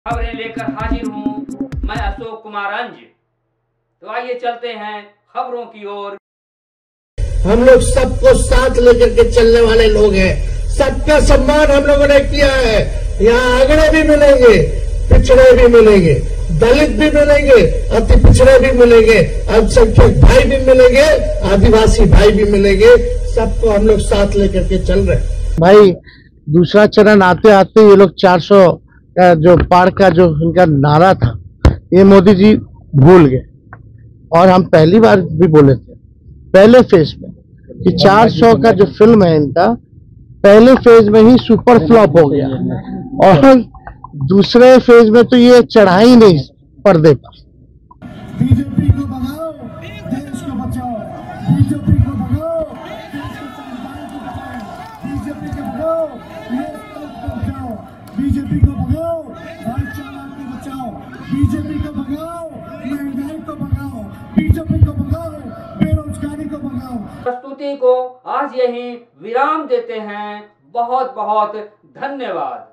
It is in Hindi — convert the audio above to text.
खबरें लेकर हाजिर हूँ मैं अशोक कुमार अंज। तो आइए चलते हैं खबरों की ओर। हम लोग सबको साथ लेकर के चलने वाले लोग हैं। सबका सम्मान हम लोगों ने किया है। यहाँ अगड़े भी मिलेंगे, पिछड़े भी मिलेंगे, दलित भी मिलेंगे, अति पिछड़े भी मिलेंगे, अल्पसंख्यक भाई भी मिलेंगे, आदिवासी भाई भी मिलेंगे। सबको हम लोग साथ लेकर के चल रहे हैं। भाई दूसरा चरण आते आते ये लोग 400 का जो पार का जो इनका नारा था, ये मोदी जी भूल गए। और हम पहली बार भी बोले थे पहले फेज में कि 400 का जो फिल्म है इनका पहले फेज में ही सुपर फ्लॉप हो गया, और दूसरे फेज में तो ये चढ़ा ही नहीं पर्दे पर। बीजेपी को भगाओ, देश को बचाओ। बीजेपी को भगाओ, बीजेपी को भगाओ, लोकतंत्र को बचाओ। बीजेपी को भगाओ, भाईचारा को बचाओ। बीजेपी को भगाओ, महंगाई को भगाओ। बीजेपी को भगाओ, बेरोजगारी को भगाओ। प्रस्तुति को आज यही विराम देते हैं। बहुत बहुत धन्यवाद।